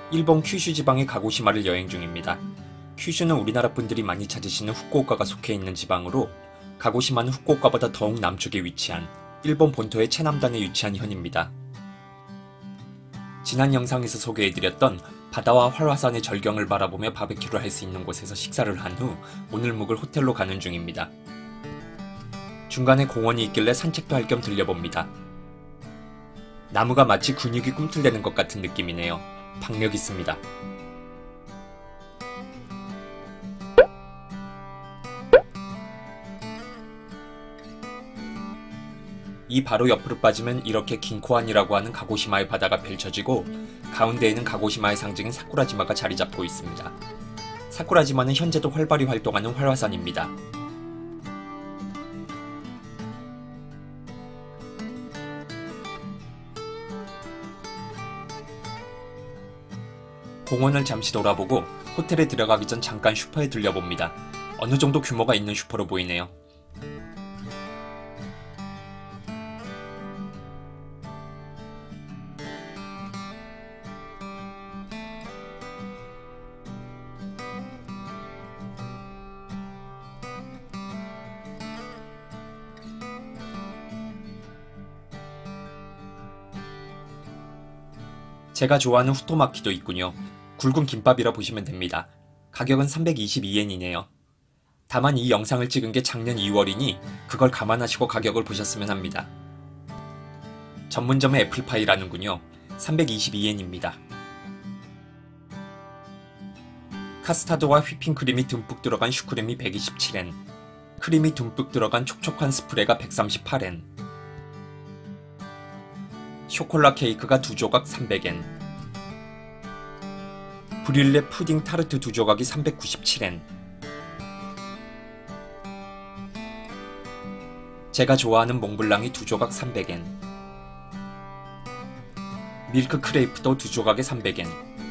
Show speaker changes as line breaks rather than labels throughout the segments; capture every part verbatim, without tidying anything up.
일본 큐슈 지방의 가고시마를 여행 중입니다. 큐슈는 우리나라 분들이 많이 찾으시는 후쿠오카가 속해 있는 지방으로 가고시마는 후쿠오카보다 더욱 남쪽에 위치한 일본 본토의 최남단에 위치한 현입니다. 지난 영상에서 소개해드렸던 바다와 활화산의 절경을 바라보며 바베큐를 할 수 있는 곳에서 식사를 한 후 오늘 묵을 호텔로 가는 중입니다. 중간에 공원이 있길래 산책도 할 겸 들려봅니다. 나무가 마치 근육이 꿈틀대는 것 같은 느낌이네요. 박력 있습니다. 이 바로 옆으로 빠지면 이렇게 긴코안이라고 하는 가고시마의 바다가 펼쳐지고 가운데에는 가고시마의 상징인 사쿠라지마가 자리 잡고 있습니다. 사쿠라지마는 현재도 활발히 활동하는 활화산입니다. 공원을 잠시 돌아보고 호텔에 들어가기 전 잠깐 슈퍼에 들려봅니다. 어느 정도 규모가 있는 슈퍼로 보이네요. 제가 좋아하는 후토마키도 있군요. 굵은 김밥이라 보시면 됩니다. 가격은 삼백이십이 엔이네요. 다만 이 영상을 찍은 게 작년 이월이니 그걸 감안하시고 가격을 보셨으면 합니다. 전문점의 애플파이라는군요. 삼백이십이 엔입니다. 카스타드와 휘핑크림이 듬뿍 들어간 슈크림이 백이십칠 엔, 크림이 듬뿍 들어간 촉촉한 스프레가 백삼십팔 엔, 쇼콜라 케이크가 두 조각 삼백 엔, 브릴레 푸딩 타르트 두 조각이 삼백구십칠 엔, 제가 좋아하는 몽블랑이 두 조각 삼백 엔, 밀크 크레이프도 두 조각에 삼백 엔,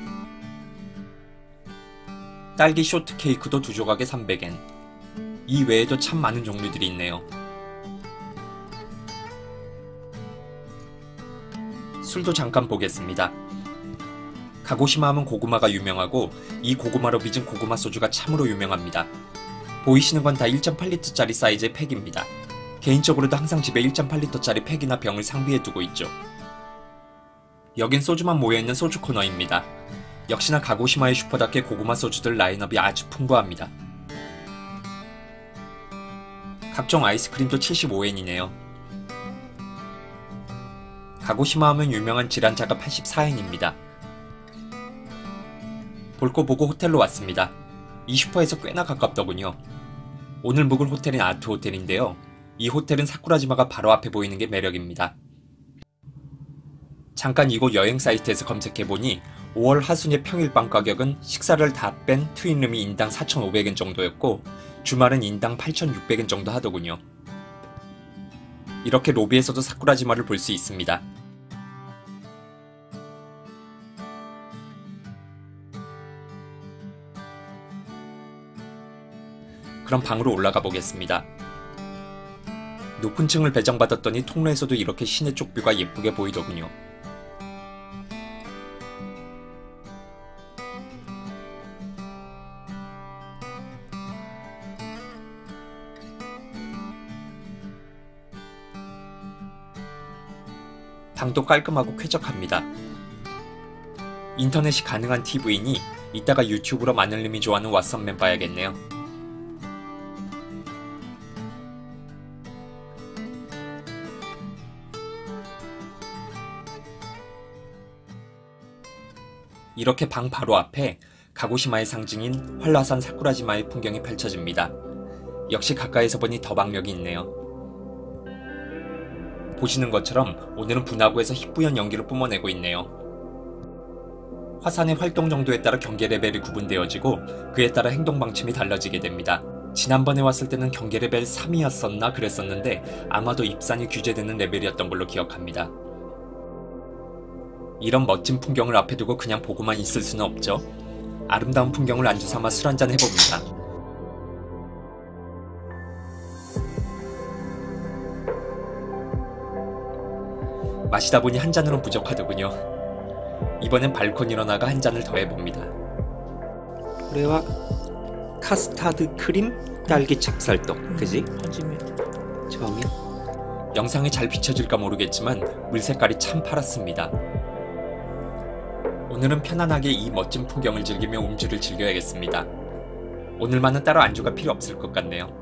딸기 쇼트 케이크도 두 조각에 삼백 엔, 이 외에도 참 많은 종류들이 있네요. 술도 잠깐 보겠습니다. 가고시마 하면 고구마가 유명하고 이 고구마로 빚은 고구마 소주가 참으로 유명합니다. 보이시는 건 다 일 점 팔 리터짜리 사이즈의 팩입니다. 개인적으로도 항상 집에 일 점 팔 리터짜리 팩이나 병을 상비해 두고 있죠. 여긴 소주만 모여있는 소주 코너입니다. 역시나 가고시마의 슈퍼답게 고구마 소주들 라인업이 아주 풍부합니다. 각종 아이스크림도 칠십오 엔이네요. 가고시마 하면 유명한 지란차가 팔십사 엔입니다. 볼 거 보고 호텔로 왔습니다. 이 슈퍼에서 꽤나 가깝더군요. 오늘 묵을 호텔은 아트 호텔인데요. 이 호텔은 사쿠라지마가 바로 앞에 보이는 게 매력입니다. 잠깐 이곳 여행 사이트에서 검색해보니 오월 하순의 평일방 가격은 식사를 다 뺀 트윈룸이 인당 사천오백 엔 정도였고 주말은 인당 팔천육백 엔 정도 하더군요. 이렇게 로비에서도 사쿠라지마를 볼 수 있습니다. 그럼 방으로 올라가 보겠습니다. 높은 층을 배정받았더니 통로에서도 이렇게 시내 쪽 뷰가 예쁘게 보이더군요. 방도 깔끔하고 쾌적합니다. 인터넷이 가능한 티비이니 이따가 유튜브로 마늘님이 좋아하는 왓썸맨 봐야겠네요. 이렇게 방 바로 앞에 가고시마의 상징인 활화산 사쿠라지마의 풍경이 펼쳐집니다. 역시 가까이서 보니 더 박력이 있네요. 보시는 것처럼 오늘은 분화구에서 희뿌연 연기를 뿜어내고 있네요. 화산의 활동 정도에 따라 경계 레벨이 구분되어지고 그에 따라 행동 방침이 달라지게 됩니다. 지난번에 왔을 때는 경계 레벨 삼이었었나 그랬었는데 아마도 입산이 규제되는 레벨이었던 걸로 기억합니다. 이런 멋진 풍경을 앞에 두고 그냥 보고만 있을 수는 없죠. 아름다운 풍경을 안주삼아 술 한잔 해봅니다. 마시다 보니 한 잔으론 부족하더군요. 이번엔 발코니로 나가 한 잔을 더 해봅니다. 그래와 카스타드 크림 딸기 찹쌀떡, 그지? 처음에 영상에 잘 비춰질까 모르겠지만 물 색깔이 참 파랗습니다. 오늘은 편안하게 이 멋진 풍경을 즐기며 음주를 즐겨야겠습니다. 오늘만은 따로 안주가 필요 없을 것 같네요.